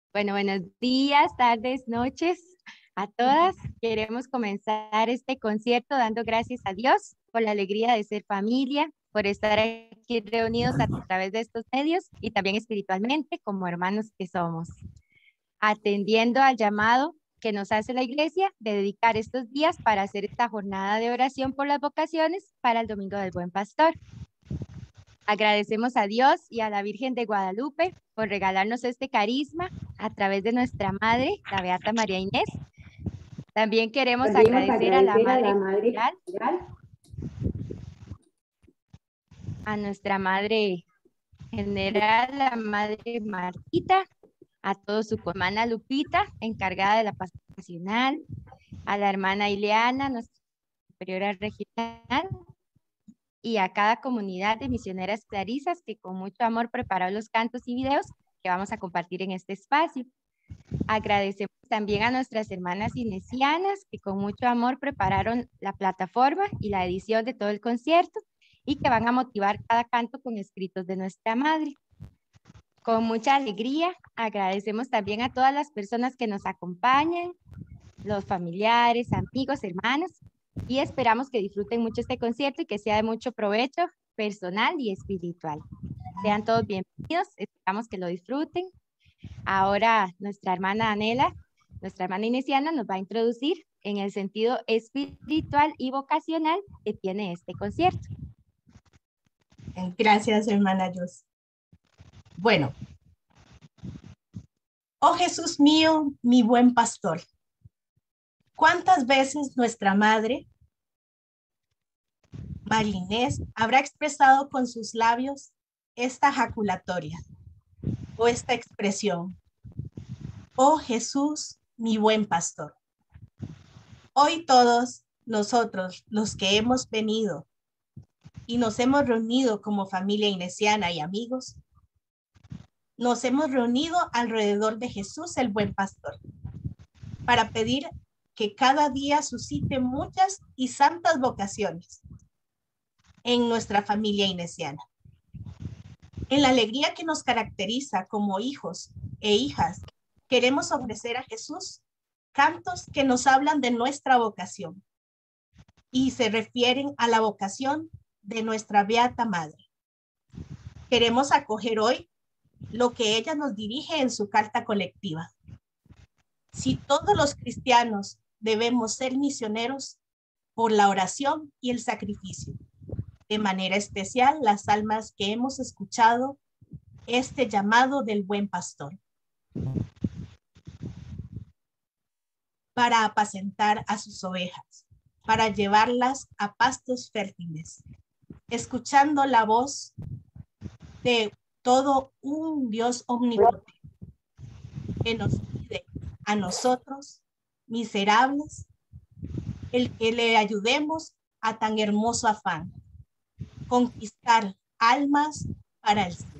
Bueno, buenos días, tardes, noches a todas. Queremos comenzar este concierto dando gracias a Dios por la alegría de ser familia, por estar aquí reunidos a través de estos medios y también espiritualmente como hermanos que somos, atendiendo al llamado que nos hace la iglesia de dedicar estos días para hacer esta jornada de oración por las vocaciones para el Domingo del Buen Pastor. Agradecemos a Dios y a la Virgen de Guadalupe por regalarnos este carisma a través de nuestra Madre, la Beata María Inés. También queremos agradecer a la Madre General, a nuestra Madre General, la Madre Martita, a toda su hermana Lupita, encargada de la pastoral, a la hermana Ileana, nuestra superiora regional, y a cada comunidad de misioneras clarisas que con mucho amor preparó los cantos y videos que vamos a compartir en este espacio. Agradecemos también a nuestras hermanas inesianas que con mucho amor prepararon la plataforma y la edición de todo el concierto y que van a motivar cada canto con escritos de nuestra madre. Con mucha alegría agradecemos también a todas las personas que nos acompañan, los familiares, amigos, hermanos, y esperamos que disfruten mucho este concierto y que sea de mucho provecho personal y espiritual. Sean todos bienvenidos, esperamos que lo disfruten. Ahora nuestra hermana Anela, nuestra hermana inesiana, nos va a introducir en el sentido espiritual y vocacional que tiene este concierto. Gracias, hermana Yos. Bueno, oh Jesús mío, mi buen pastor, ¿cuántas veces nuestra madre, María Inés, habrá expresado con sus labios esta jaculatoria o esta expresión? Oh Jesús, mi buen pastor. Hoy todos nosotros, los que hemos venido y nos hemos reunido como familia inesiana y amigos, nos hemos reunido alrededor de Jesús, el buen pastor, para pedir que cada día suscite muchas y santas vocaciones en nuestra familia inesiana. En la alegría que nos caracteriza como hijos e hijas, queremos ofrecer a Jesús cantos que nos hablan de nuestra vocación y se refieren a la vocación de nuestra Beata Madre. Queremos acoger hoy lo que ella nos dirige en su carta colectiva. Si todos los cristianos debemos ser misioneros por la oración y el sacrificio, de manera especial las almas que hemos escuchado este llamado del buen pastor, para apacentar a sus ovejas, para llevarlas a pastos fértiles, escuchando la voz de todo un Dios omnipotente que nos pide a nosotros, miserables, el que le ayudemos a tan hermoso afán, conquistar almas para el cielo.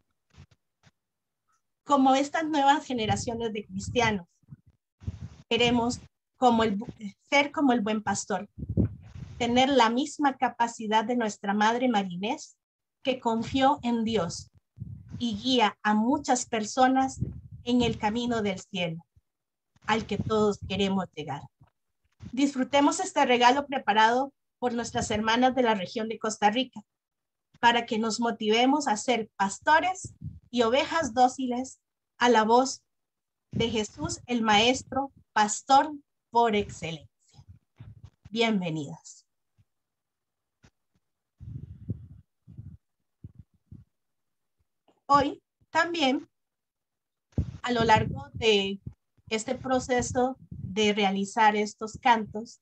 Como estas nuevas generaciones de cristianos, queremos ser como el buen pastor, tener la misma capacidad de nuestra Madre María Inés, que confió en Dios y guía a muchas personas en el camino del cielo, al que todos queremos llegar. Disfrutemos este regalo preparado por nuestras hermanas de la región de Costa Rica, para que nos motivemos a ser pastores y ovejas dóciles a la voz de Jesús, el Maestro, pastor por excelencia. Bienvenidas. Hoy también, a lo largo de este proceso de realizar estos cantos,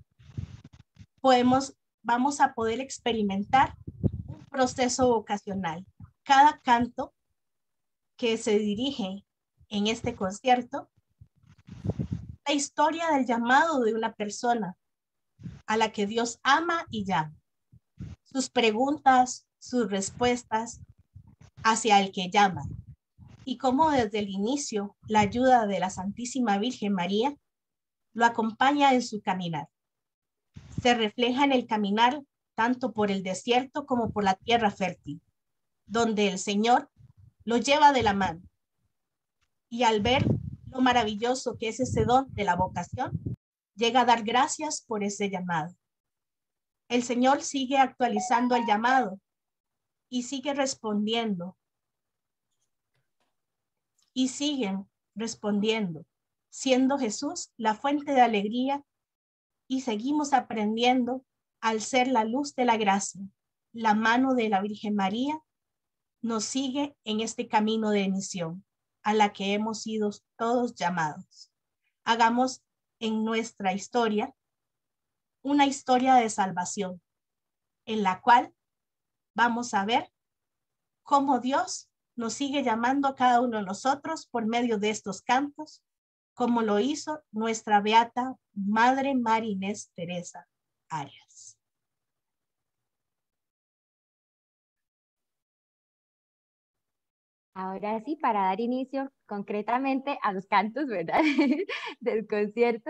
vamos a poder experimentar un proceso vocacional. Cada canto que se dirige en este concierto, la historia del llamado de una persona a la que Dios ama y llama, sus preguntas, sus respuestas hacia el que llama, y cómo desde el inicio la ayuda de la Santísima Virgen María lo acompaña en su caminar. Se refleja en el caminar tanto por el desierto como por la tierra fértil, donde el Señor lo lleva de la mano y al ver lo maravilloso que es ese don de la vocación, llega a dar gracias por ese llamado. El Señor sigue actualizando el llamado y sigue respondiendo. Y siguen respondiendo, siendo Jesús la fuente de alegría, y seguimos aprendiendo al ser la luz de la gracia. La mano de la Virgen María nos sigue en este camino de misión a la que hemos sido todos llamados. Hagamos en nuestra historia una historia de salvación, en la cual vamos a ver cómo Dios nos sigue llamando a cada uno de nosotros por medio de estos cantos, como lo hizo nuestra beata Madre María Inés Teresa Arias. Ahora sí, para dar inicio concretamente a los cantos, ¿verdad? Del concierto,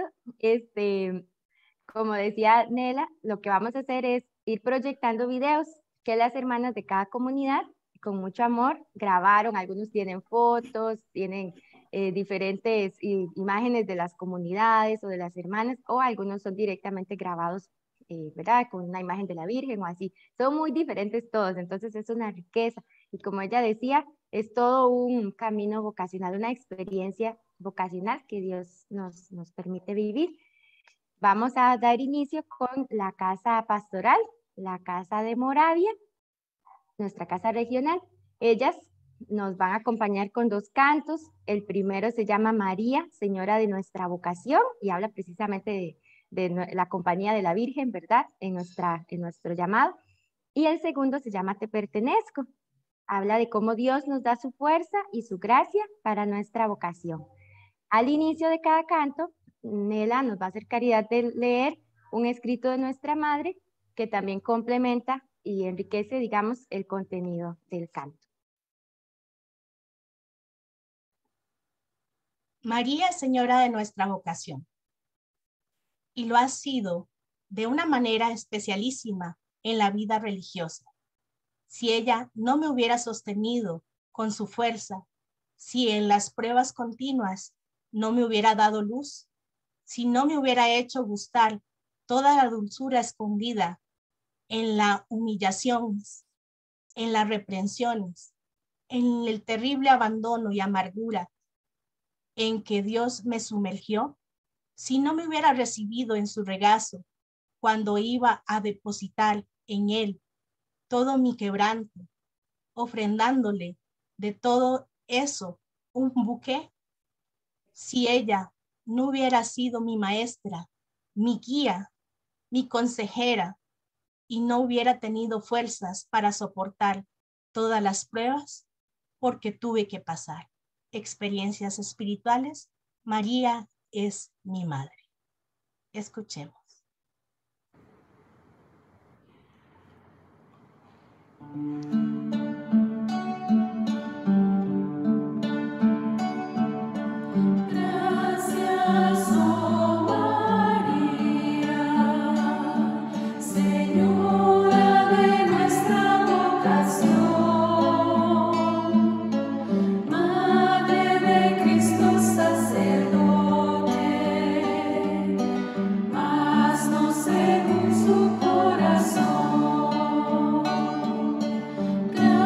como decía Nela, lo que vamos a hacer es ir proyectando videos que las hermanas de cada comunidad, con mucho amor, grabaron. Algunos tienen fotos, tienen diferentes imágenes de las comunidades o de las hermanas, o algunos son directamente grabados, ¿verdad? Con una imagen de la Virgen o así. Son muy diferentes todos, entonces es una riqueza. Y como ella decía, es todo un camino vocacional, una experiencia vocacional que Dios nos permite vivir. Vamos a dar inicio con la casa pastoral, la casa de Moravia, nuestra casa regional. Ellas nos van a acompañar con 2 cantos. El primero se llama María, Señora de nuestra vocación, y habla precisamente de la compañía de la Virgen, ¿verdad? En nuestro llamado. Y el segundo se llama Te pertenezco. Habla de cómo Dios nos da su fuerza y su gracia para nuestra vocación. Al inicio de cada canto, Nela nos va a hacer caridad de leer un escrito de nuestra madre que también complementa y enriquece, digamos, el contenido del canto. María es Señora de nuestra vocación, y lo ha sido de una manera especialísima en la vida religiosa. Si ella no me hubiera sostenido con su fuerza, si en las pruebas continuas no me hubiera dado luz, si no me hubiera hecho gustar toda la dulzura escondida en la humillación, en las reprensiones, en el terrible abandono y amargura en que Dios me sumergió, si no me hubiera recibido en su regazo cuando iba a depositar en él todo mi quebranto, ofrendándole de todo eso un buqué, si ella no hubiera sido mi maestra, mi guía, mi consejera, y no hubiera tenido fuerzas para soportar todas las pruebas porque tuve que pasar experiencias espirituales, María es mi madre. Escuchemos. Gracias.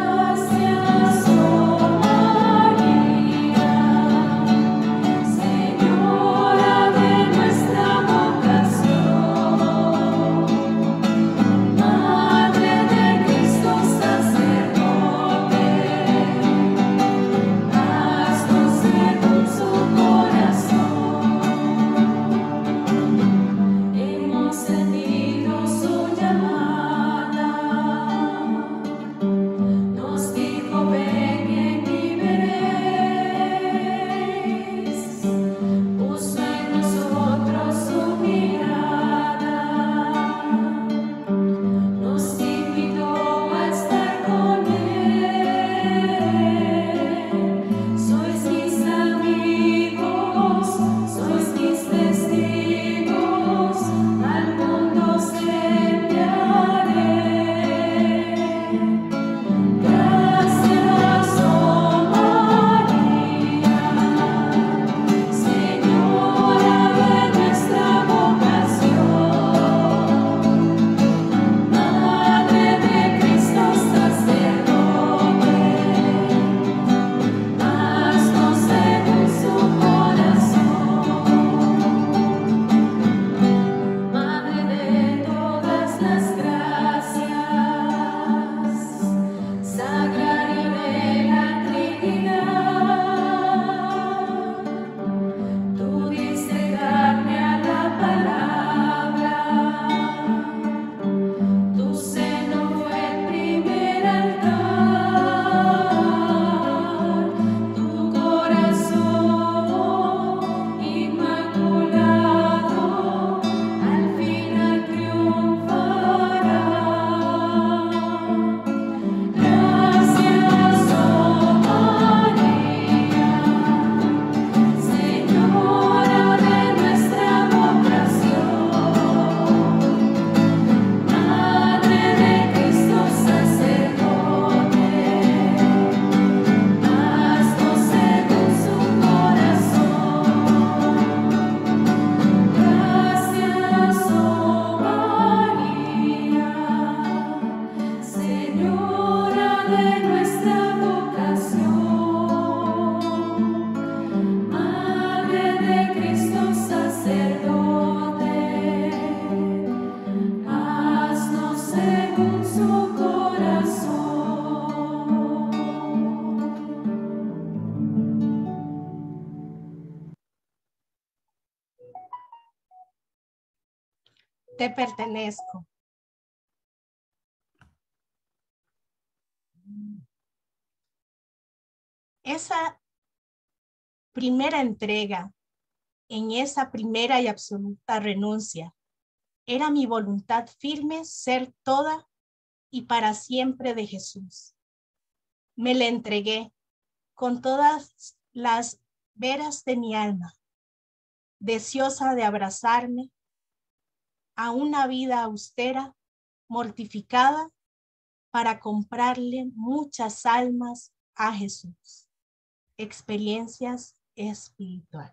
te pertenezco. Esa primera entrega, en esa primera y absoluta renuncia, era mi voluntad firme ser toda y para siempre de Jesús. Me le entregué con todas las veras de mi alma, deseosa de abrazarme a una vida austera, mortificada, para comprarle muchas almas a Jesús. Experiencias espirituales.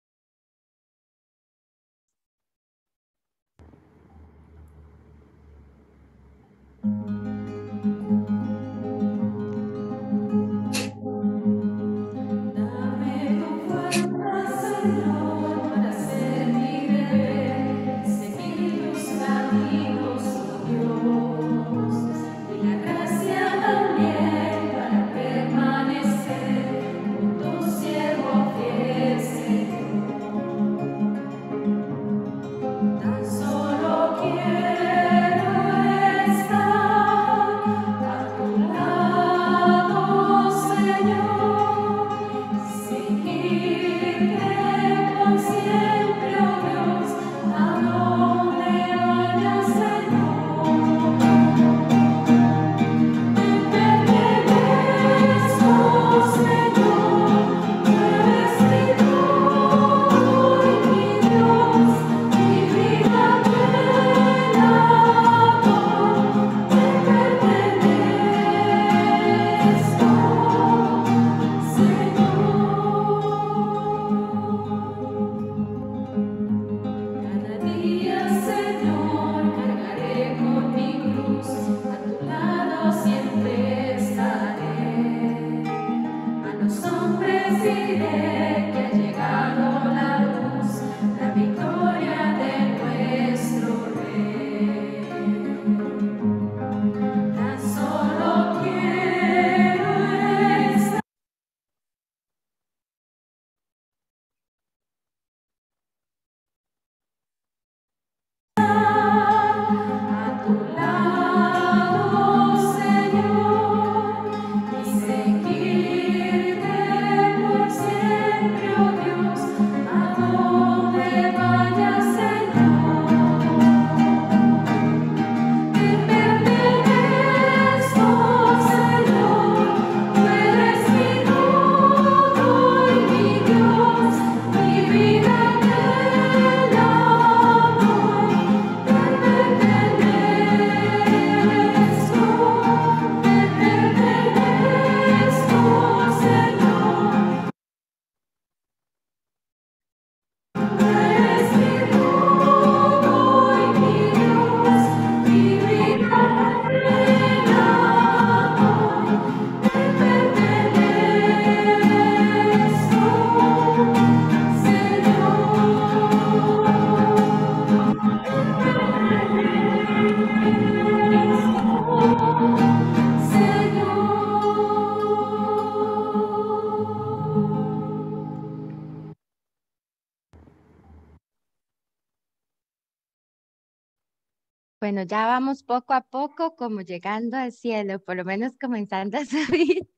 Bueno, ya vamos poco a poco como llegando al cielo, por lo menos comenzando a subir,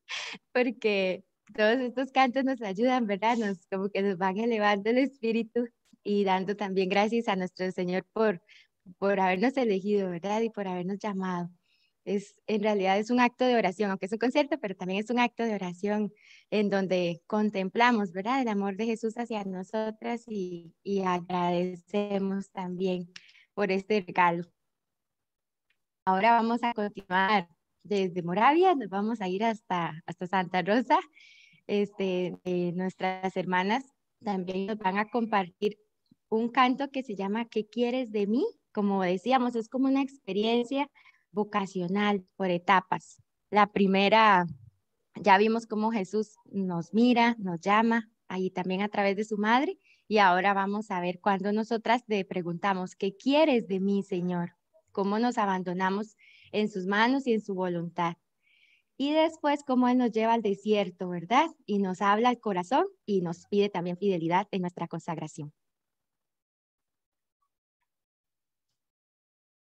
porque todos estos cantos nos ayudan, ¿verdad? Como que nos van elevando el espíritu y dando también gracias a nuestro Señor por habernos elegido, ¿verdad? Y por habernos llamado. En realidad es un acto de oración, aunque es un concierto, pero también es un acto de oración en donde contemplamos, ¿verdad? El amor de Jesús hacia nosotras y agradecemos también por este regalo. Ahora vamos a continuar desde Moravia, nos vamos a ir hasta Santa Rosa. Nuestras hermanas también nos van a compartir un canto que se llama ¿Qué quieres de mí? Como decíamos, es como una experiencia vocacional por etapas. La primera, ya vimos cómo Jesús nos mira, nos llama, ahí también a través de su madre, y ahora vamos a ver cuando nosotras le preguntamos, ¿qué quieres de mí, Señor? ¿Cómo nos abandonamos en sus manos y en su voluntad? Y después cómo Él nos lleva al desierto, ¿verdad? Y nos habla al corazón y nos pide también fidelidad en nuestra consagración.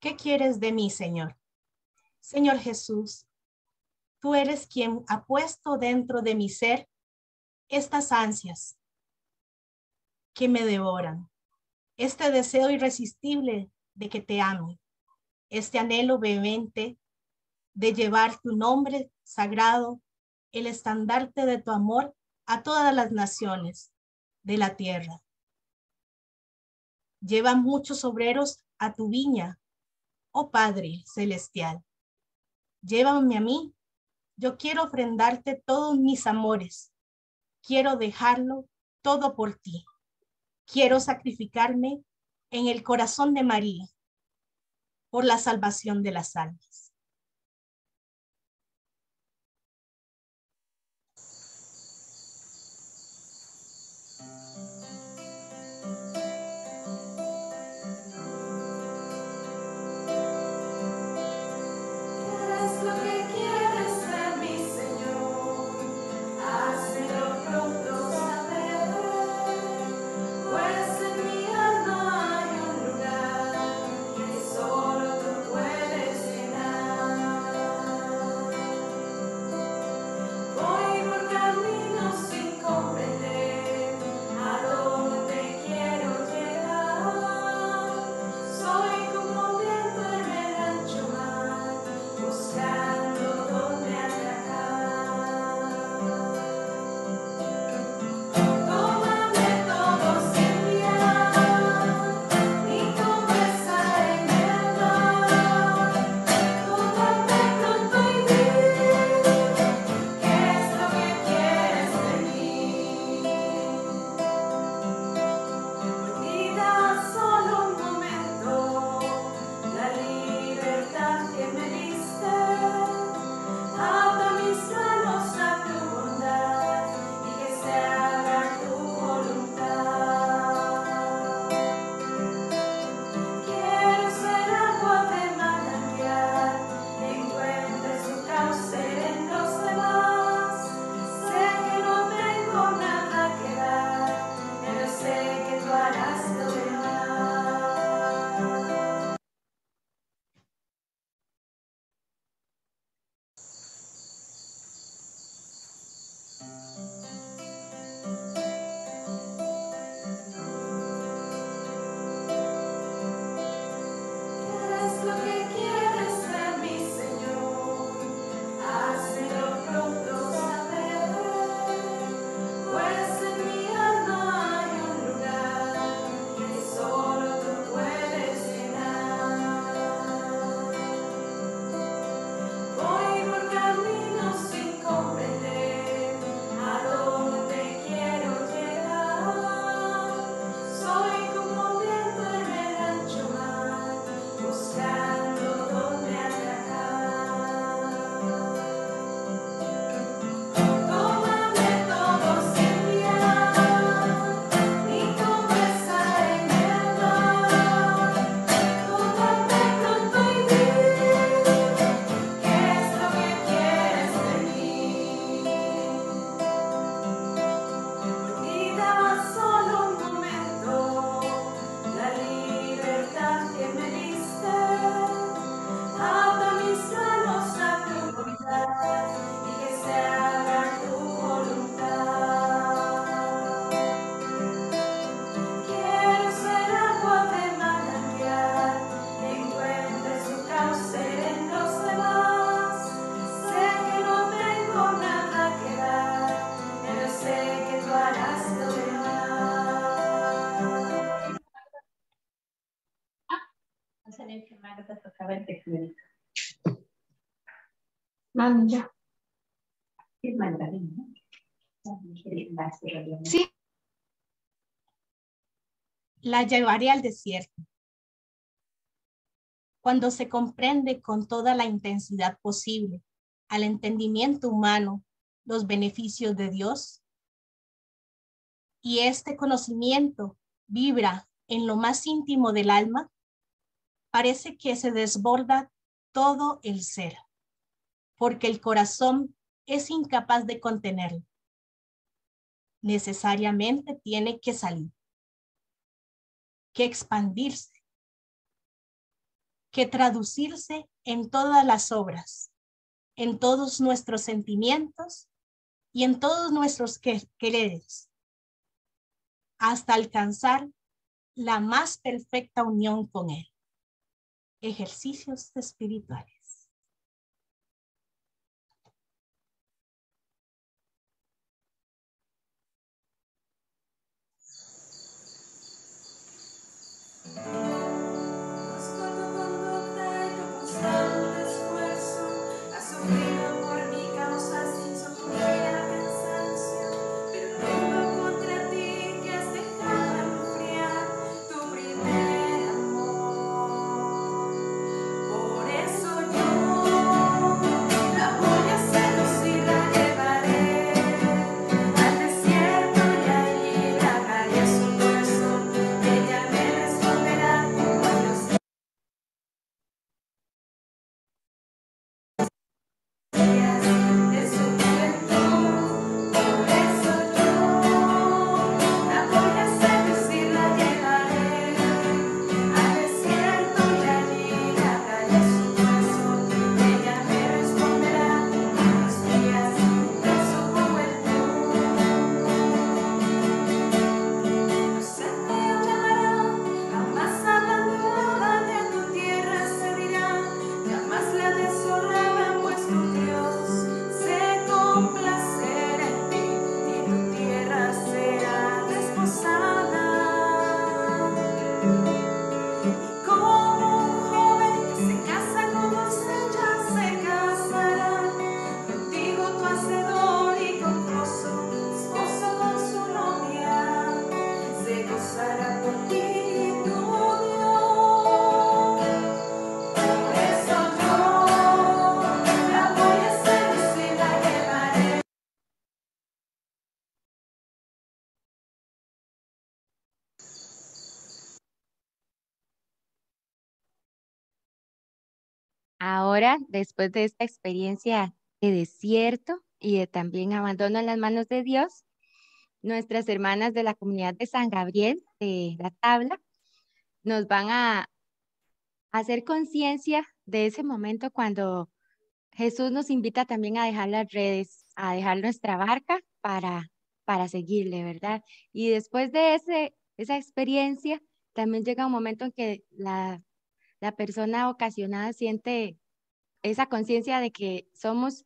¿Qué quieres de mí, Señor? Señor Jesús, tú eres quien ha puesto dentro de mi ser estas ansias que me devoran, este deseo irresistible de que te ame, este anhelo vehemente de llevar tu nombre sagrado, el estandarte de tu amor a todas las naciones de la tierra. Lleva muchos obreros a tu viña, oh Padre celestial. Llévame a mí, yo quiero ofrendarte todos mis amores, quiero dejarlo todo por ti. Quiero sacrificarme en el corazón de María por la salvación de las almas. Sí. La llevaré al desierto. Cuando se comprende con toda la intensidad posible al entendimiento humano los beneficios de Dios, y este conocimiento vibra en lo más íntimo del alma, parece que se desborda todo el ser, porque el corazón es incapaz de contenerlo. Necesariamente tiene que salir, que expandirse. que traducirse en todas las obras, en todos nuestros sentimientos y en todos nuestros quereres, hasta alcanzar la más perfecta unión con Él. Ejercicios espirituales. Ahora, después de esta experiencia de desierto y de también abandono en las manos de Dios, nuestras hermanas de la comunidad de San Gabriel de la Tabla nos van a hacer conciencia de ese momento cuando Jesús nos invita también a dejar las redes, a dejar nuestra barca para seguirle, ¿verdad? Y después de esa experiencia, también llega un momento en que la persona ocasionada siente esa conciencia de que somos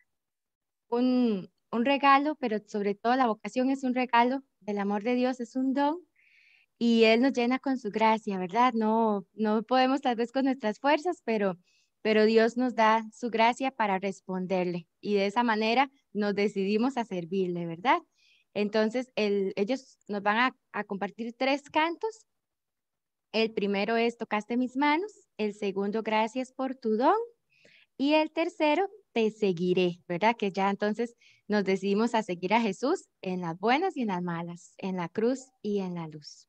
un regalo, pero sobre todo la vocación es un regalo del amor de Dios, es un don y Él nos llena con su gracia, ¿verdad? No podemos tal vez con nuestras fuerzas, pero Dios nos da su gracia para responderle y de esa manera nos decidimos a servirle, ¿verdad? Entonces, ellos nos van a compartir 3 cantos. El primero es Tocaste mis manos, el segundo, Gracias por tu don, y el tercero, Te seguiré, ¿verdad? Que ya entonces nos decidimos a seguir a Jesús en las buenas y en las malas, en la cruz y en la luz.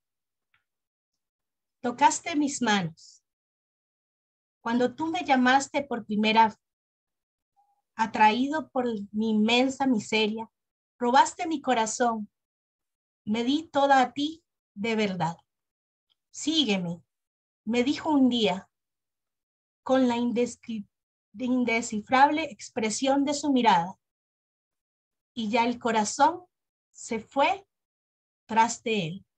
Tocaste mis manos. Cuando tú me llamaste por primera vez, atraído por mi inmensa miseria, robaste mi corazón. Me di toda a ti de verdad. Sígueme, me dijo un día, con la indescifrable expresión de su mirada. Y ya el corazón se fue tras de él.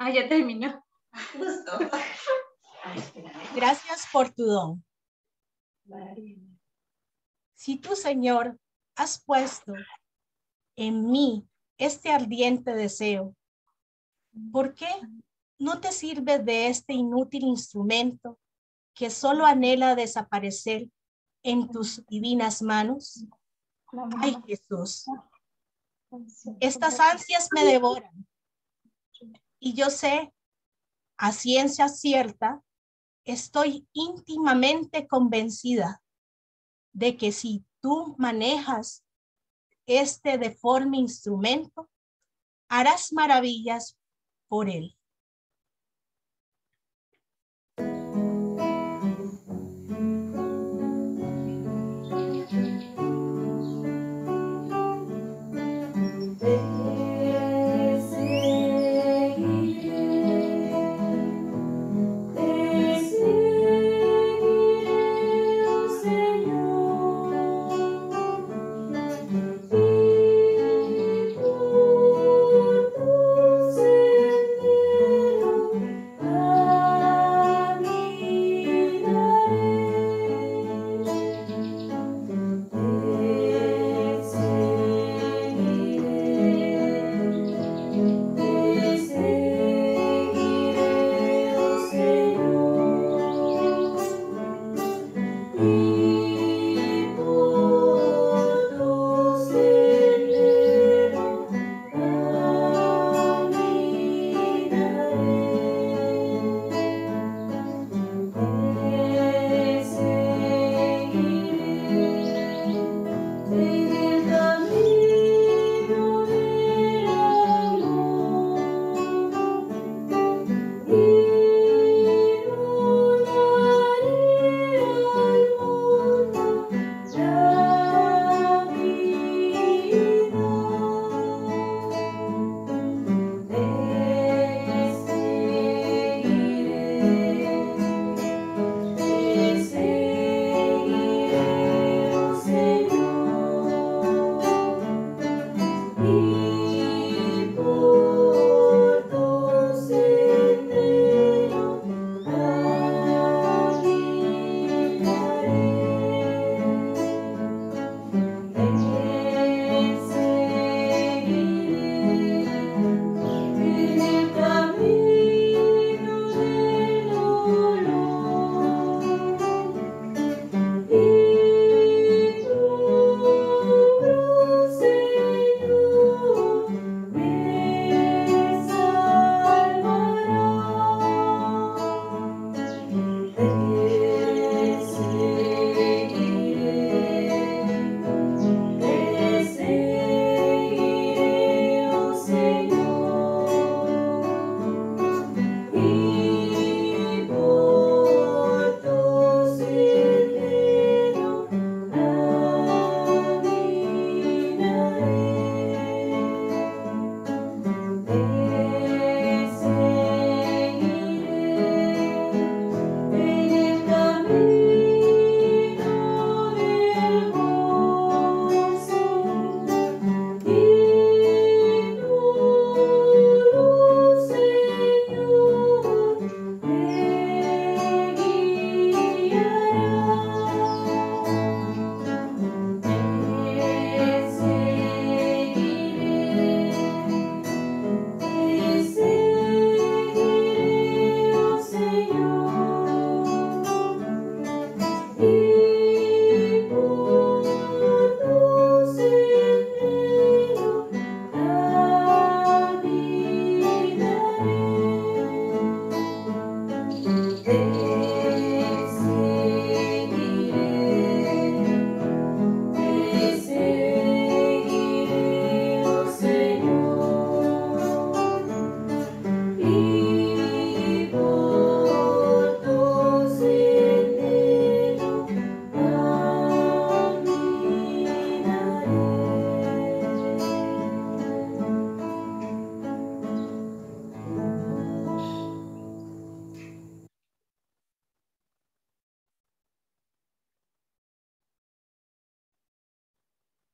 Ah, ya terminó. Justo. Gracias por tu don. Si tú, Señor, has puesto en mí este ardiente deseo, ¿por qué no te sirves de este inútil instrumento que solo anhela desaparecer en tus divinas manos? Ay, Jesús, estas ansias me devoran y yo sé, a ciencia cierta, estoy íntimamente convencida de que si tú manejas este deforme instrumento, harás maravillas por él.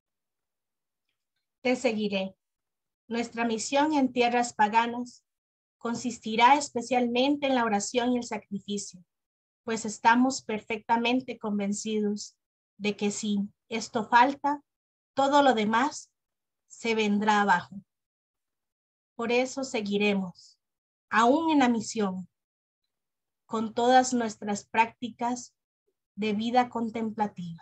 Te seguiré. Nuestra misión en tierras paganas consistirá especialmente en la oración y el sacrificio, pues estamos perfectamente convencidos de que si esto falta, todo lo demás se vendrá abajo. Por eso seguiremos, aún en la misión, con todas nuestras prácticas de vida contemplativa.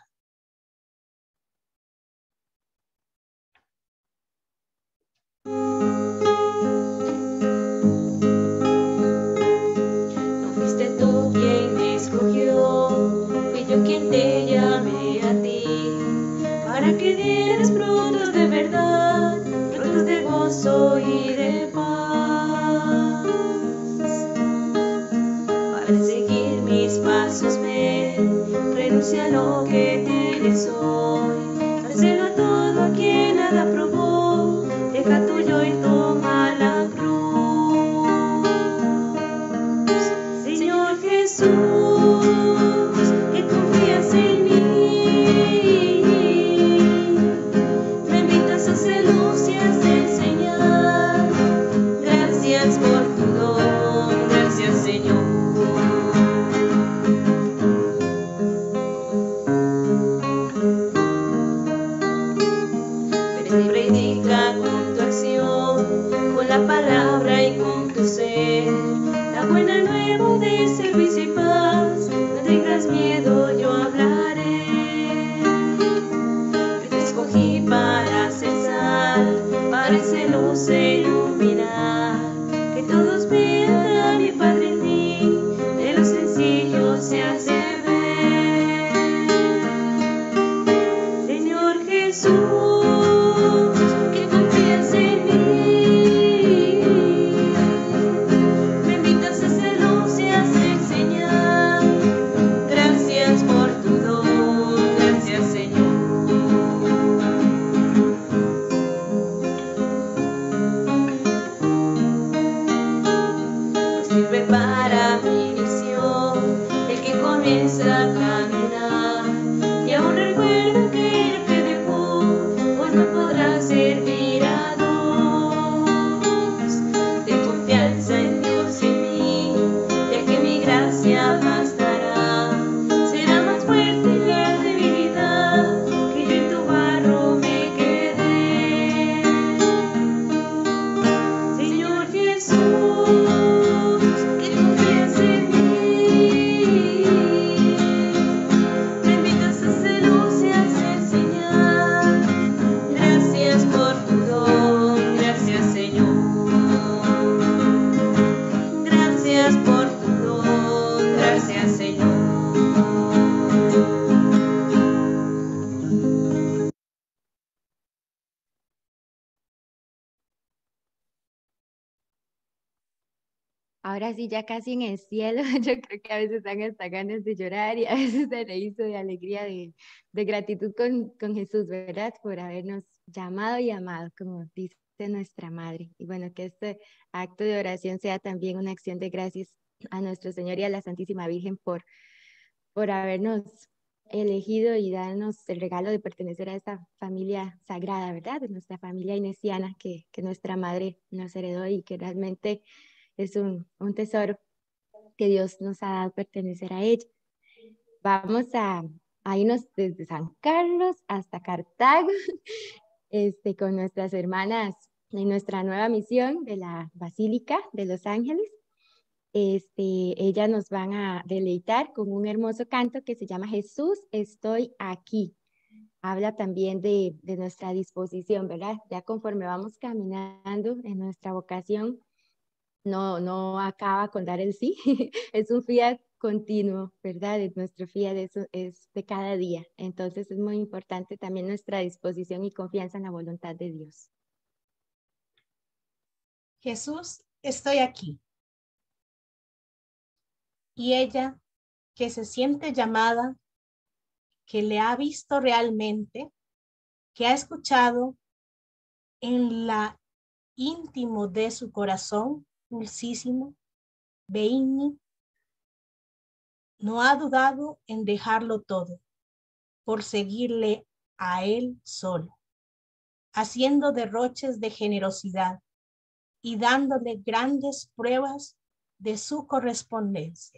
No fuiste tú quien me escogió, fui yo quien te llamé a ti, para que dieras frutos de verdad, frutos de gozo y de paz. Para seguir mis pasos ven, renuncia a lo que tienes hoy, dárselo a todo a quien nada probó, deja tuyo y toma la cruz. Señor Jesús, que confías en mí, me invitas a hacer luz y a enseñar. Gracias por tu don, gracias Señor. Predica con tu acción, con la palabra y con tu ser, la buena nueva de servicio y paz. No tengas miedo, yo hablaré. Yo te escogí para hacer sal, para ese luz e iluminar, que todos vean mi Padre en ti, de lo sencillo se hace ver. Señor Jesús, que confías en mí, me invitas a hacer luz y a enseñar. Gracias por tu don, gracias Señor. Pues sirve para mi misión, el que comienza a caminar, y aún recuerdo que el que dejó, pues no podrá servir a dos. Ten confianza en Dios y en mí, ya que mi gracia bastará. Será más fuerte la debilidad, que yo en tu barro me quedé. Señor Jesús, que confías en mí, me invitas a hacer luz y a enseñar. Gracias por tu don, gracias Señor. Gracias por tu don, gracias Señor. Ahora sí, ya casi en el cielo, yo creo que a veces dan hasta ganas de llorar y a veces se le hizo de alegría, de gratitud con Jesús, ¿verdad? Por habernos llamado y amado, como dice nuestra madre. Y bueno, que este acto de oración sea también una acción de gracias a nuestro Señor y a la Santísima Virgen por habernos elegido y darnos el regalo de pertenecer a esta familia sagrada, ¿verdad? De nuestra familia inesiana que nuestra madre nos heredó y que realmente es un tesoro que Dios nos ha dado pertenecer a ella. Vamos a irnos desde San Carlos hasta Cartago, con nuestras hermanas en nuestra nueva misión de la Basílica de Los Ángeles. Ellas nos van a deleitar con un hermoso canto que se llama Jesús, estoy aquí. Habla también de nuestra disposición, ¿verdad? Ya conforme vamos caminando en nuestra vocación, no acaba con dar el sí, es un fiat continuo, ¿verdad? Nuestro fiat es de cada día. Entonces es muy importante también nuestra disposición y confianza en la voluntad de Dios. Jesús, estoy aquí. Y ella, que se siente llamada, que le ha visto realmente, que ha escuchado en la íntimo de su corazón, dulcísimo, Beini, no ha dudado en dejarlo todo por seguirle a él solo, haciendo derroches de generosidad y dándole grandes pruebas de su correspondencia.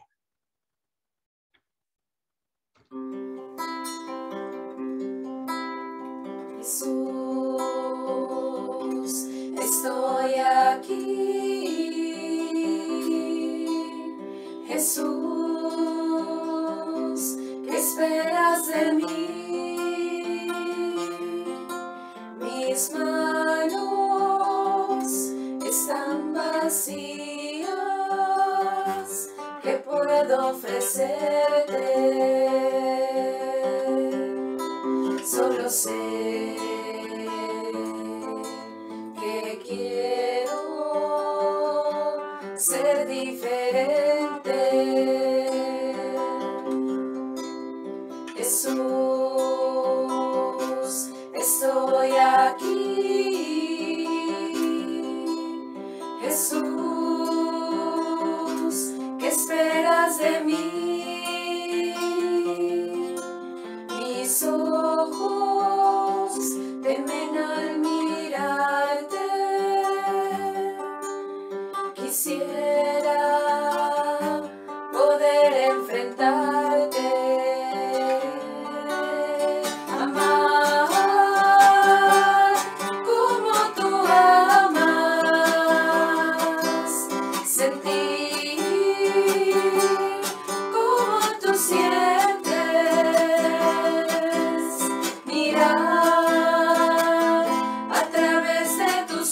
Jesús, estoy aquí. Jesús, ¿qué esperas de mí? Mis manos están vacías. ¿Qué puedo ofrecerte? Solo sé que quiero ser diferente. Jesús, estoy aquí. Jesús, ¿qué esperas de mí? Mis ojos temen al mirarte. Quisiera poder enfrentarte, amar como tú amas, sentir como tú sientes, mirar a través de tus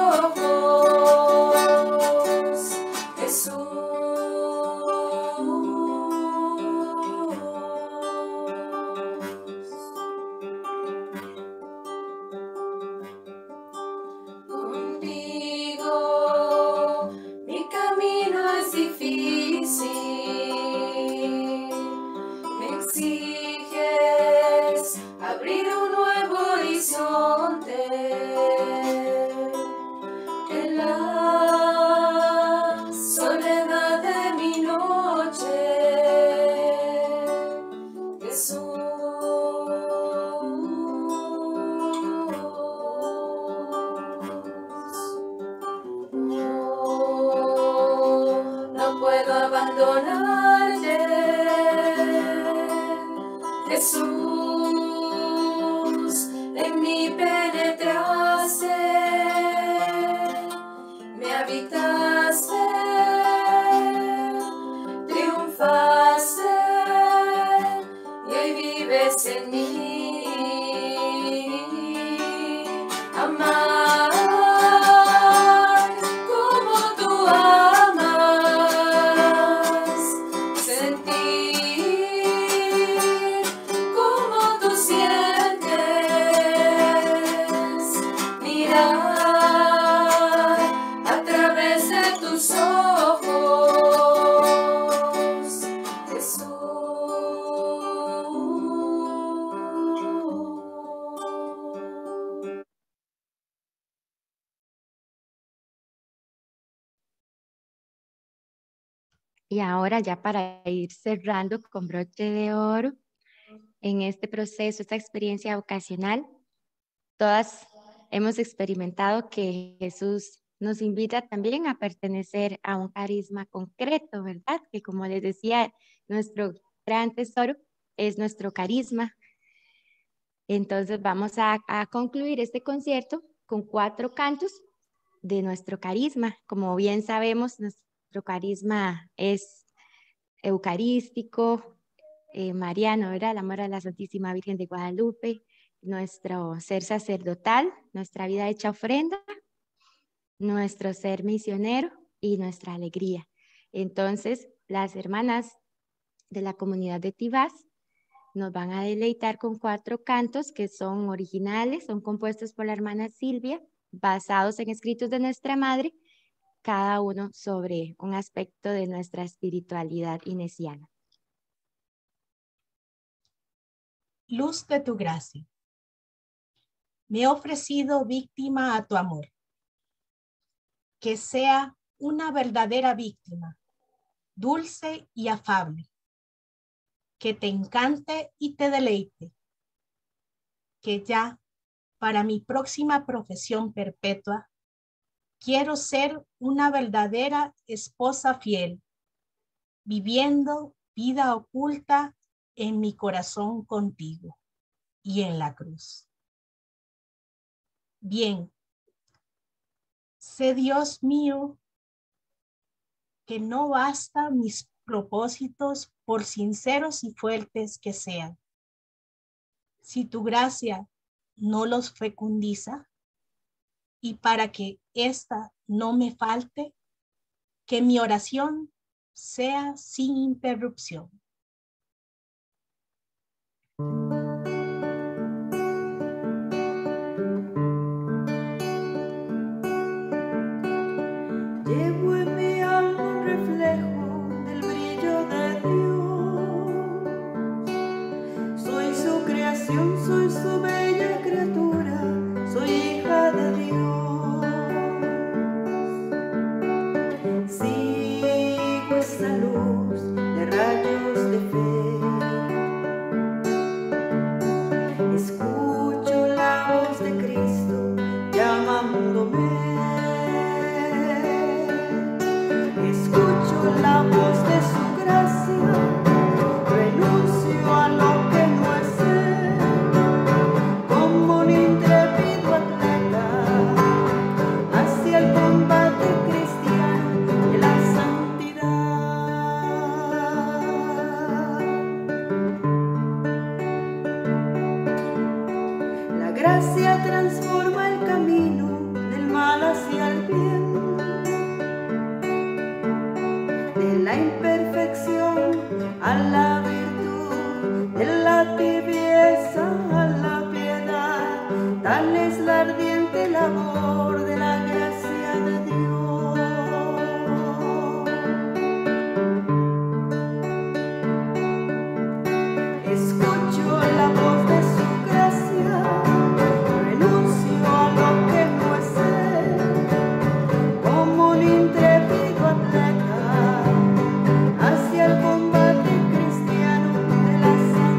ojos, Jesús. Contigo mi camino es difícil, me exiges abrir un nuevo horizonte. En la soledad de mi noche, Jesús. No puedo abandonarte, Jesús, en mí penetraste, me habitaste, triunfaste y hoy vives en mí. Amar como tú amas, sentir como tú sientes, mirar a través de tus ojos, Jesús. Y ahora ya para ir cerrando con broche de oro, en este proceso, esta experiencia vocacional, todas hemos experimentado que Jesús nos invita también a pertenecer a un carisma concreto, ¿verdad? Que como les decía, nuestro gran tesoro es nuestro carisma. Entonces vamos a concluir este concierto con 4 cantos de nuestro carisma. Como bien sabemos, nuestro carisma es eucarístico, mariano, ¿verdad? El amor a la Santísima Virgen de Guadalupe, nuestro ser sacerdotal, nuestra vida hecha ofrenda, nuestro ser misionero y nuestra alegría. Entonces, las hermanas de la comunidad de Tibás nos van a deleitar con 4 cantos que son originales, son compuestos por la hermana Silvia, basados en escritos de nuestra madre, cada uno sobre un aspecto de nuestra espiritualidad inesiana. Luz de tu gracia. Me he ofrecido víctima a tu amor. Que sea una verdadera víctima, dulce y afable. Que te encante y te deleite. Que ya, para mi próxima profesión perpetua, Quiero ser una verdadera esposa fiel, viviendo vida oculta en mi corazón contigo y en la cruz. Bien, sé, Dios mío, que no basta mis propósitos, por sinceros y fuertes que sean. Si tu gracia no los fecundiza, y para que ésta no me falte, que mi oración sea sin interrupción. Llevo en mi alma un reflejo del brillo de Dios. Soy su creación, soy su bella criatura, soy hija de Dios. Sigo esa luz de rayos de fe. Escucho la voz de Cristo llamándome. Escucho la voz de su gracia, renuncio a lo que no es ser, como un intrépido atleta hacia el combate cristiano de la santidad. La gracia transforma el camino del mal hacia el bien, de la imperfección a la virtud, de la tibieza a la piedad. Tal es la ardiente labor de la gracia de Dios. Escucho la voz de su gracia, renuncio a lo que no es ser, como un intrépido atleta hacia el combate cristiano de la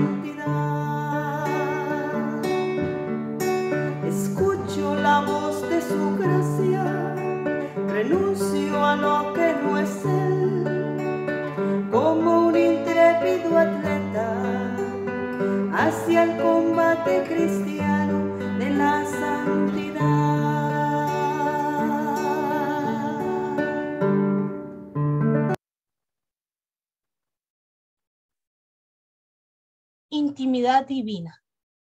santidad. Escucho la voz de su gracia, renuncio a lo que no es él, como un intrépido atleta hacia el combate cristiano de la santidad. Intimidad divina.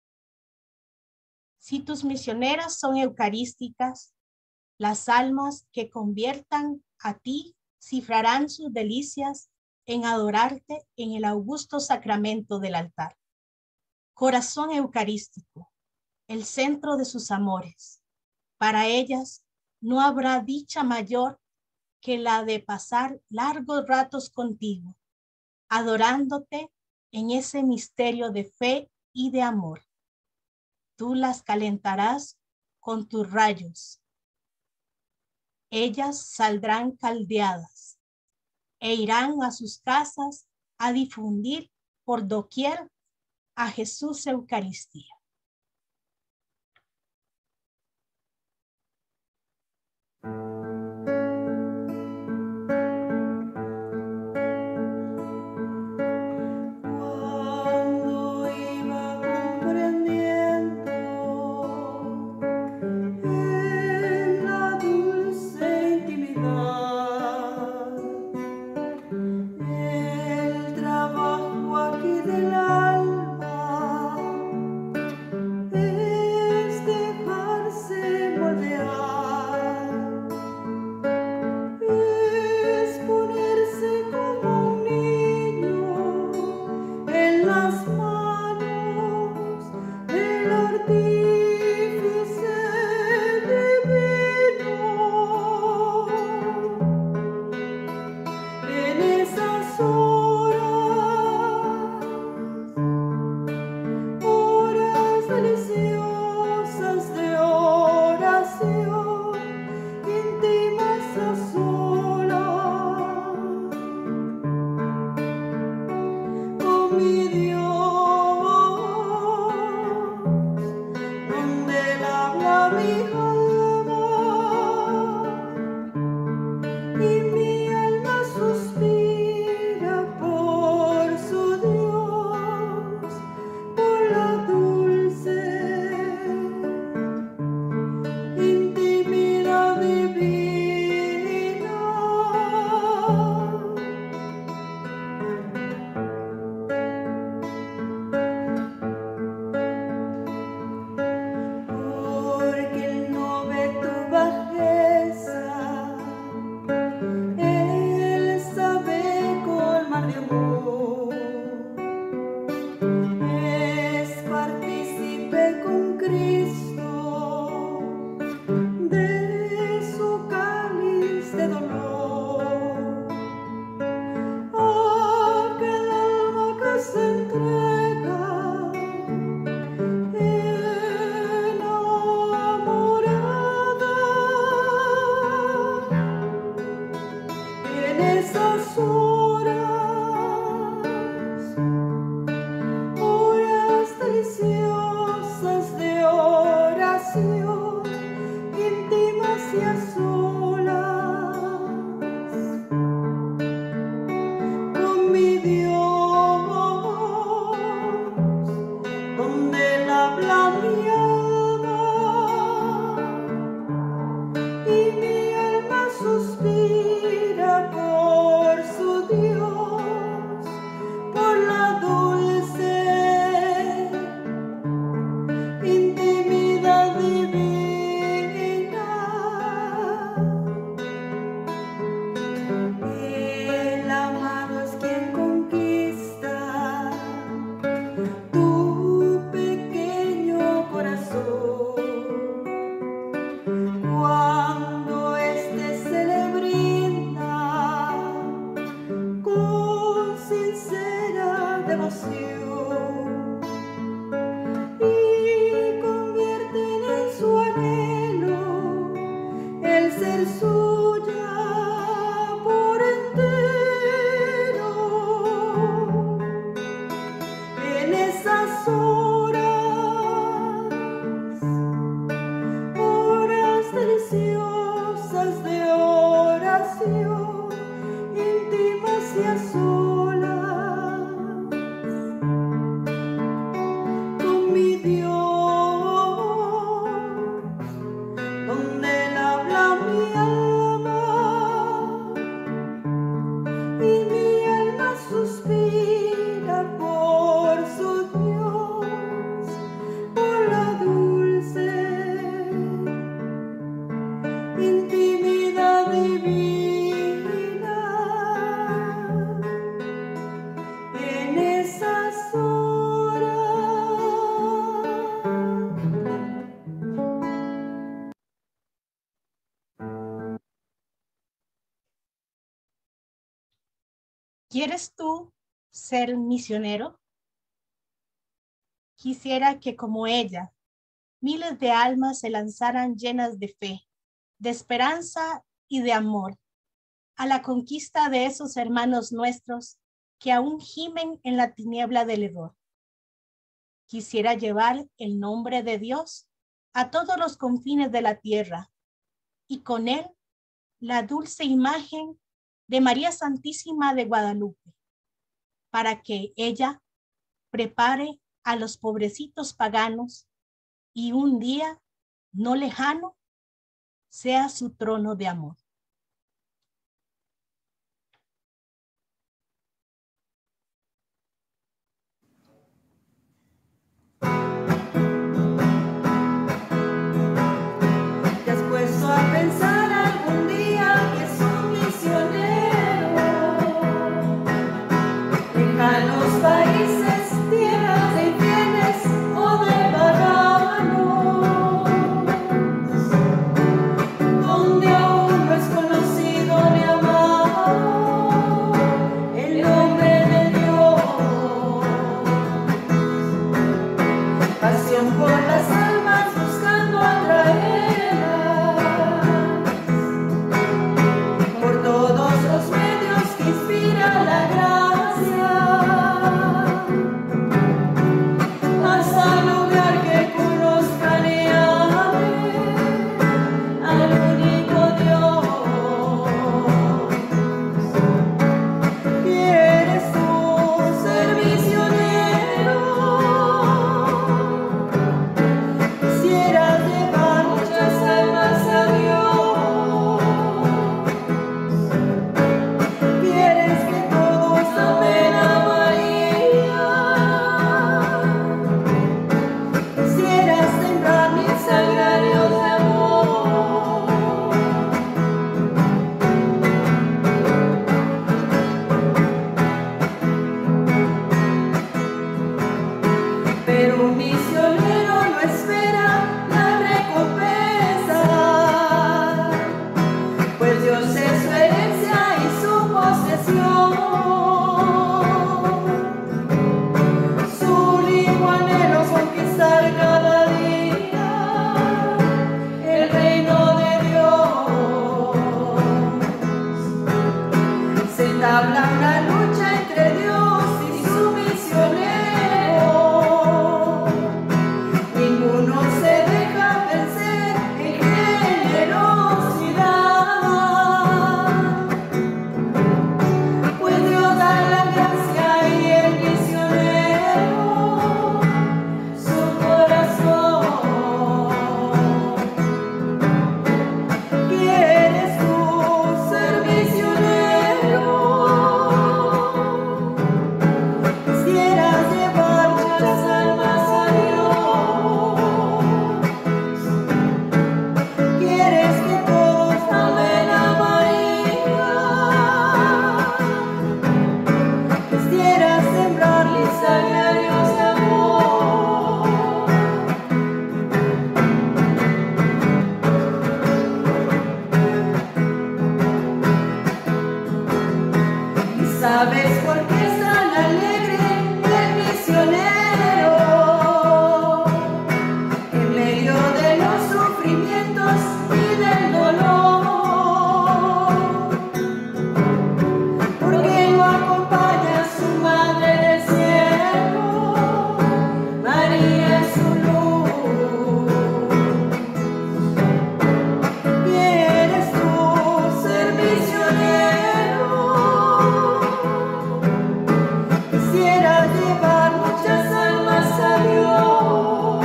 Si tus misioneras son eucarísticas, las almas que conviertan a ti cifrarán sus delicias en adorarte en el augusto sacramento del altar. Corazón eucarístico, el centro de sus amores. Para ellas no habrá dicha mayor que la de pasar largos ratos contigo, adorándote en ese misterio de fe y de amor. Tú las calentarás con tus rayos. Ellas saldrán caldeadas e irán a sus casas a difundir por doquier a Jesús Eucaristía. Cuando iba comprendiendo en la dulce intimidad el trabajo aquí del alma, sincera devoción y convierten en su anhelo el ser suya por entero. En esas horas deliciosas de oración, íntimas y a solas, con mi Dios, donde Él habla mi alma y mi alma suspira por su Dios, por la dulce intimidad divina. En esas horas. ¿Quieres tú ser misionero? Quisiera que como ella, miles de almas se lanzaran llenas de fe, de esperanza y de amor a la conquista de esos hermanos nuestros que aún gimen en la tiniebla del error. Quisiera llevar el nombre de Dios a todos los confines de la tierra y con él la dulce imagen de María Santísima de Guadalupe, para que ella prepare a los pobrecitos paganos y un día no lejano sea su trono de amor. ¿Te has puesto a pensar algún día que es un misionero? Lejanos países, tierras de infieles o de paganos, donde aún no es conocido ni amado el nombre de Dios. Pasión por las almas buscando atraerlas por todos los medios que inspira la gracia. porque es tan alegre el misionero. En medio de los sufrimientos y del dolor, porque lo acompaña su Madre del Cielo, María es su luz. ¿Quieres tú ser misionero? Quisiera llevar muchas almas a Dios.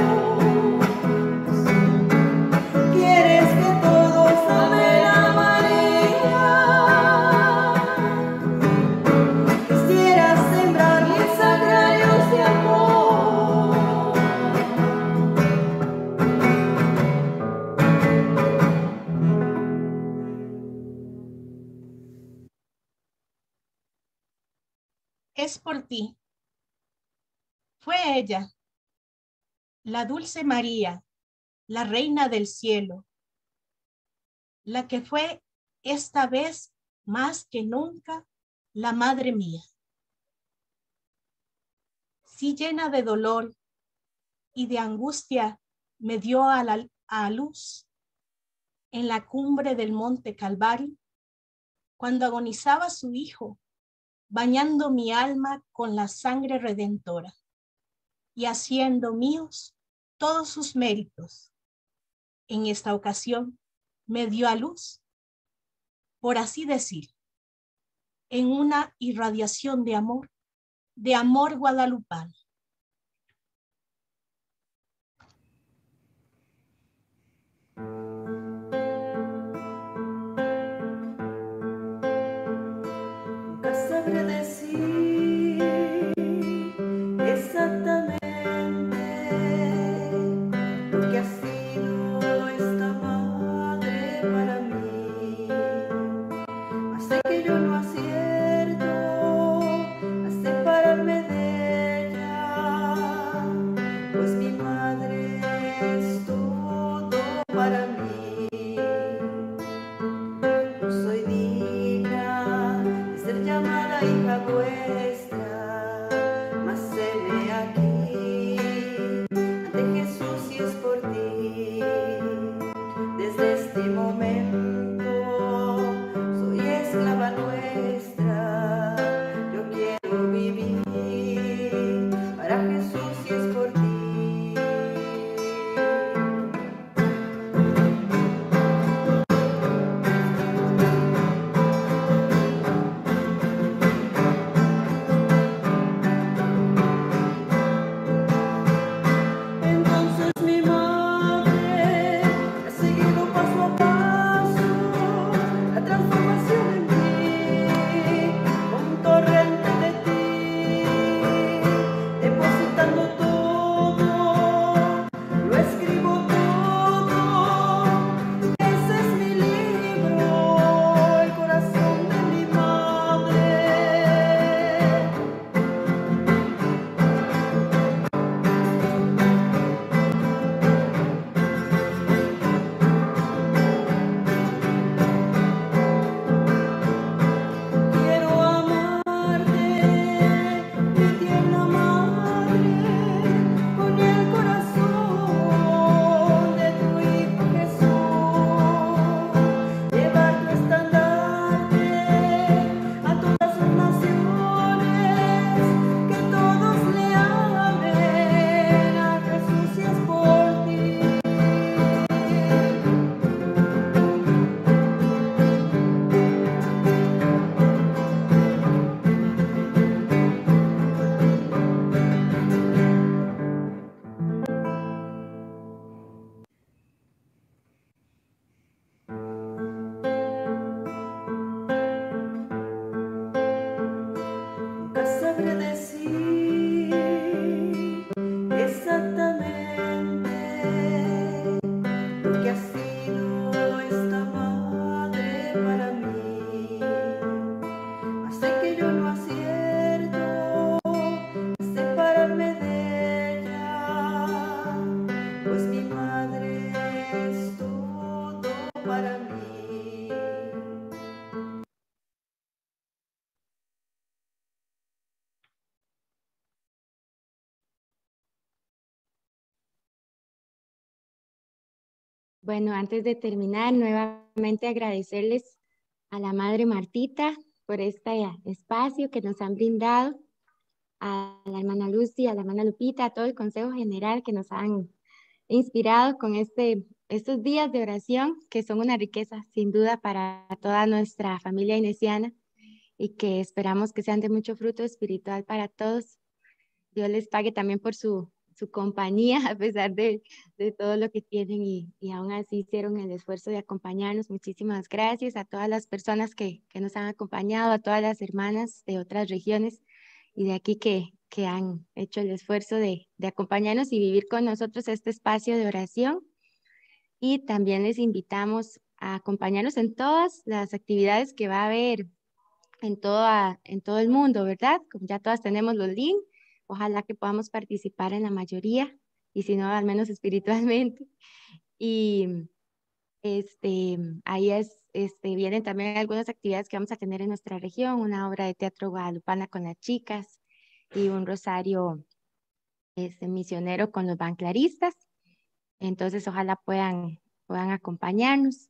¿Quieres que todos amen a María? Quisiera sembrar mil sagrarios de amor. Es por ti. Fue ella, la dulce María, la reina del cielo, la que fue esta vez más que nunca la madre mía. Sí, llena de dolor y de angustia, me dio a luz en la cumbre del monte Calvario, cuando agonizaba su hijo, bañando mi alma con la sangre redentora y haciendo míos todos sus méritos. En esta ocasión me dio a luz, por así decir, en una irradiación de amor guadalupano. Nunca sabré decir exactamente lo que ha sido esta madre para mí. Mas sé que yo no acierto a separarme de ella, pues mi madre es todo para mí. No soy digna de ser llamada hija vuestra, mas heme aquí ante Jesús y es por ti. Desde este momento soy esclava nuestra. Yo quiero vivir para Jesús y es por ti. Entonces mi madre ha seguido paso a paso la transformación en mí, con un torrente de ti, depositando todo, lo escribo todo. Ese es mi libro, el corazón de mi madre. Quiero amarte, mi tierna madre, con el corazón de tu Hijo Jesús. Llevar tu estandarte a todas las naciones, que todos le amen a Jesús y es por ti. Nunca sabré decir exactamente lo que ha sido esta madre para mí. Mas sé que yo no acierto a separarme de ella, pues mi madre es todo para mí. Bueno, antes de terminar, nuevamente agradecerles a la Madre Martita por este espacio que nos han brindado, a la hermana Lucy, a la hermana Lupita, a todo el Consejo General que nos han inspirado con estos días de oración, que son una riqueza sin duda para toda nuestra familia inesiana y que esperamos que sean de mucho fruto espiritual para todos. Dios les pague también por su compañía, a pesar de todo lo que tienen y aún así hicieron el esfuerzo de acompañarnos. Muchísimas gracias a todas las personas que nos han acompañado, a todas las hermanas de otras regiones y de aquí que han hecho el esfuerzo de acompañarnos y vivir con nosotros este espacio de oración. Y también les invitamos a acompañarnos en todas las actividades que va a haber en todo el mundo, ¿verdad? Como ya todas tenemos los links, ojalá que podamos participar en la mayoría, y si no, al menos espiritualmente. Y ahí vienen también algunas actividades que vamos a tener en nuestra región, una obra de teatro guadalupana con las chicas y un rosario misionero con los banclaristas. Entonces, ojalá puedan acompañarnos.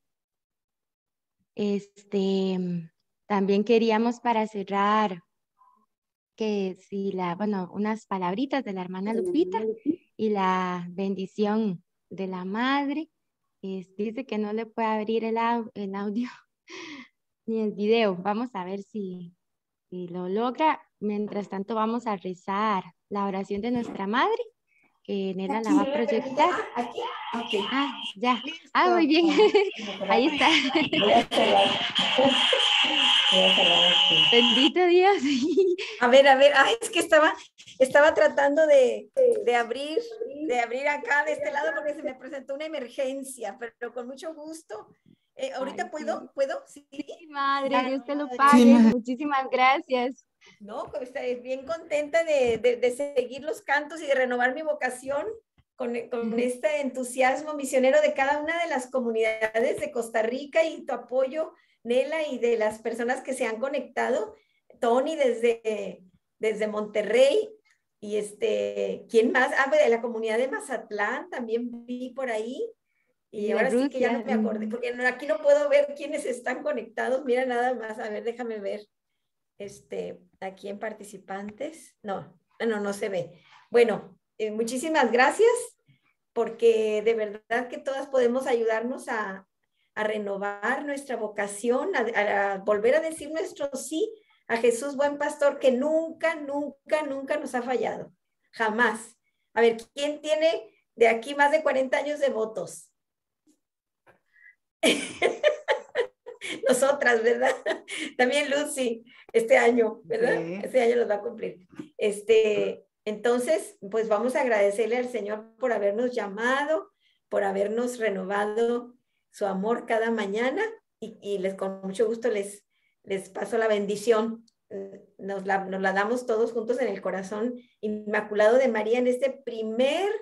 También queríamos para cerrar que si unas palabritas de la hermana Lupita y la bendición de la madre. Dice que no le puede abrir el audio ni el video. Vamos a ver si lo logra. Mientras tanto vamos a rezar la oración de nuestra madre, que Nela la va a proyectar. Aquí. Okay. Ah, ya. Ah, muy bien. Ahí está. Voy a cerrar aquí. Bendito Dios. A ver, ay, es que estaba tratando de abrir acá de este lado porque se me presentó una emergencia, pero con mucho gusto. ¿Ahorita Ay, puedo? Sí, madre, Dios te lo pague. Sí, muchísimas gracias. No, bien contenta de seguir los cantos y de renovar mi vocación con este entusiasmo misionero de cada una de las comunidades de Costa Rica y tu apoyo, Nela, y de las personas que se han conectado. Tony desde Monterrey y ¿quién más? De la comunidad de Mazatlán también vi por ahí. Y ahora sí que ya no me acordé, porque aquí no puedo ver quiénes están conectados. Mira nada más, a ver, déjame ver. Aquí en participantes, no se ve. Bueno, muchísimas gracias, porque de verdad que todas podemos ayudarnos a renovar nuestra vocación, a volver a decir nuestro sí a Jesús buen pastor, que nunca nos ha fallado, jamás. A ver, ¿quién tiene de aquí más de 40 años de votos? Nosotras, ¿verdad? También Lucy, este año, ¿verdad? Sí. Este año los va a cumplir. Entonces, pues vamos a agradecerle al Señor por habernos llamado, por habernos renovado su amor cada mañana y con mucho gusto les paso la bendición. Nos la damos todos juntos en el corazón inmaculado de María en este primer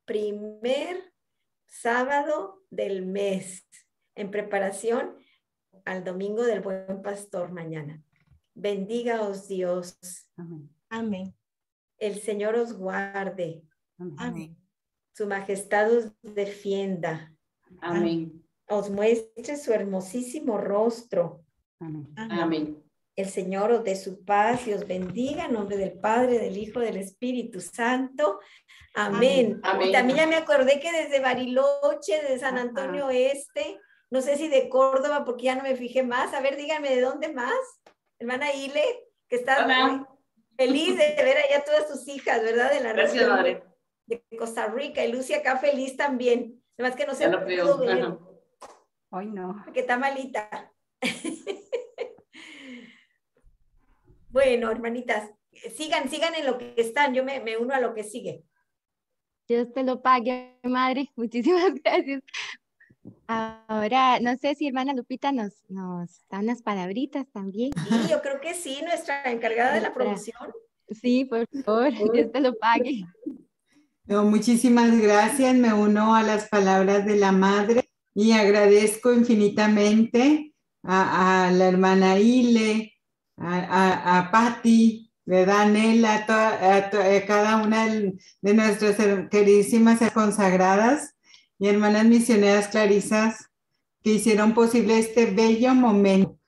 sábado del mes, en preparación al domingo del Buen Pastor mañana. Bendígaos Dios. Amén. Amén. El Señor os guarde. Amén. Su majestad os defienda. Amén. Os muestre su hermosísimo rostro. Amén. Amén. El Señor os dé su paz y os bendiga en nombre del Padre, del Hijo, del Espíritu Santo. Amén. Amén. Y también ya me acordé que desde Bariloche, de San Antonio Este, no sé si de Córdoba, porque ya no me fijé más. A ver, díganme de dónde más. Hermana Ile, que está feliz de ver allá todas tus hijas, ¿verdad? De la Gracias, madre. De Costa Rica. Y Lucy acá feliz también. Además que no se ya lo pudo ver. Ay, no. Porque está malita. Bueno, hermanitas, sigan en lo que están. Yo me uno a lo que sigue. Dios te lo pague, madre. Muchísimas gracias. Ahora, no sé si hermana Lupita nos da unas palabritas también. Sí, yo creo que sí, nuestra encargada de la promoción. Sí, por favor, Dios te lo pague. No, muchísimas gracias, me uno a las palabras de la madre y agradezco infinitamente a la hermana Ile, a Patti, ¿verdad, Nela? A cada una de nuestras queridísimas consagradas. y hermanas misioneras clarisas que hicieron posible este bello momento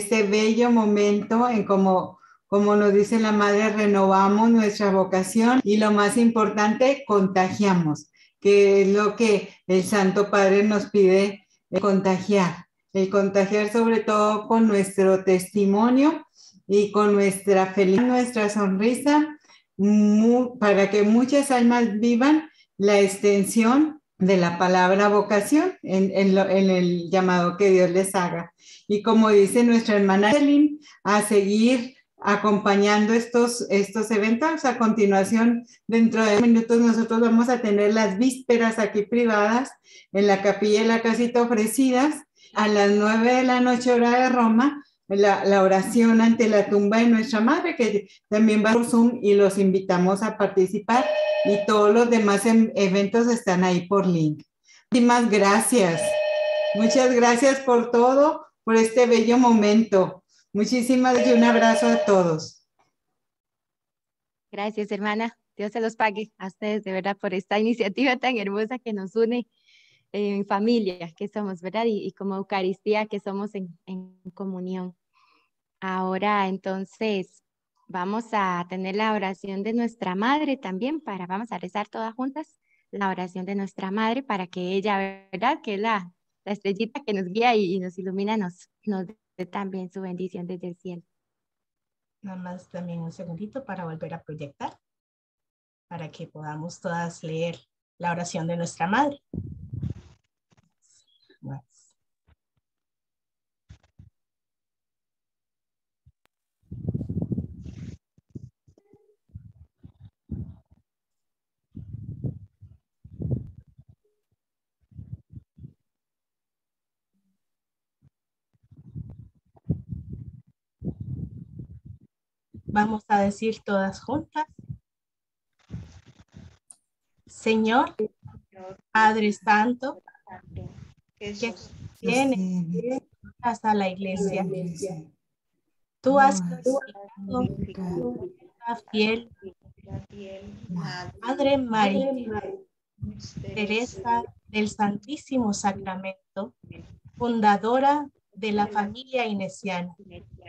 en como nos dice la Madre, renovamos nuestra vocación y lo más importante, contagiamos, que es lo que el Santo Padre nos pide, el contagiar sobre todo con nuestro testimonio y con nuestra felicidad, nuestra sonrisa, para que muchas almas vivan la extensión de la palabra vocación en el llamado que Dios les haga. Y como dice nuestra hermana Evelyn, a seguir acompañando estos eventos. A continuación, dentro de minutos, nosotros vamos a tener las vísperas aquí privadas en la capilla de la casita ofrecidas a las 9 de la noche, hora de Roma, la oración ante la tumba de nuestra madre, que también va por Zoom y los invitamos a participar, y todos los demás eventos están ahí por link. Muchísimas gracias. Muchas gracias por todo, por este bello momento. Muchísimas gracias y un abrazo a todos. Gracias, hermana. Dios se los pague a ustedes de verdad por esta iniciativa tan hermosa que nos une en familia que somos, ¿verdad? Y como Eucaristía que somos en comunión. Ahora, entonces, vamos a tener la oración de nuestra Madre también vamos a rezar todas juntas la oración de nuestra Madre para que ella, ¿verdad? Que es la estrellita que nos guía y nos ilumina, nos dé también su bendición desde el cielo. Nada más también un segundito para volver a proyectar, para que podamos todas leer la oración de nuestra Madre. Vamos a decir todas juntas. Señor, Padre Santo, que sostiene hasta la iglesia. Tú has glorificado a fiel Madre María, Teresa del Santísimo Sacramento, fundadora de la familia inesiana.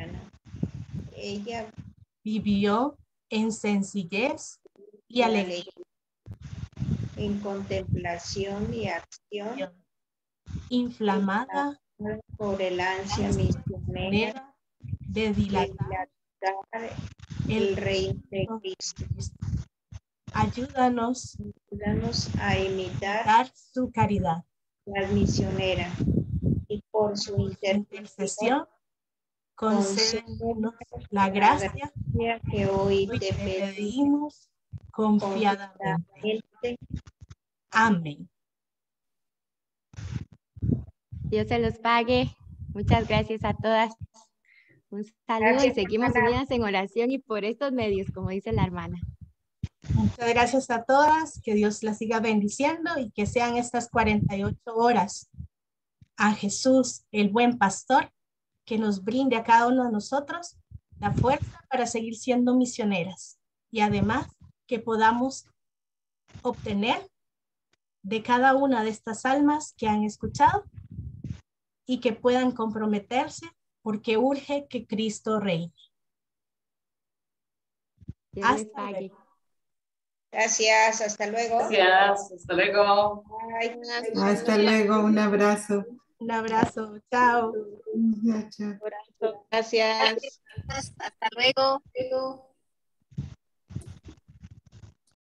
Ella vivió en sencillez y alegría, en contemplación y acción, inflamada por el ansia misionera de dilatar el reino de Cristo. Ayúdanos a imitar su caridad, la misionera, y por su intercesión concédenos la gracia que hoy te pedimos confiadamente. Amén. Dios se los pague. Muchas gracias a todas. Un saludo gracias, y seguimos unidas en oración y por estos medios, como dice la hermana. Muchas gracias a todas. Que Dios las siga bendiciendo y que sean estas 48 horas a Jesús, el buen pastor, que nos brinde a cada uno de nosotros la fuerza para seguir siendo misioneras y además que podamos obtener de cada una de estas almas que han escuchado y que puedan comprometerse porque urge que Cristo reine. Hasta luego. Gracias, hasta luego. Gracias, hasta luego. Bye. Hasta luego, un abrazo. Un abrazo, chao. Chao. Gracias. Hasta luego.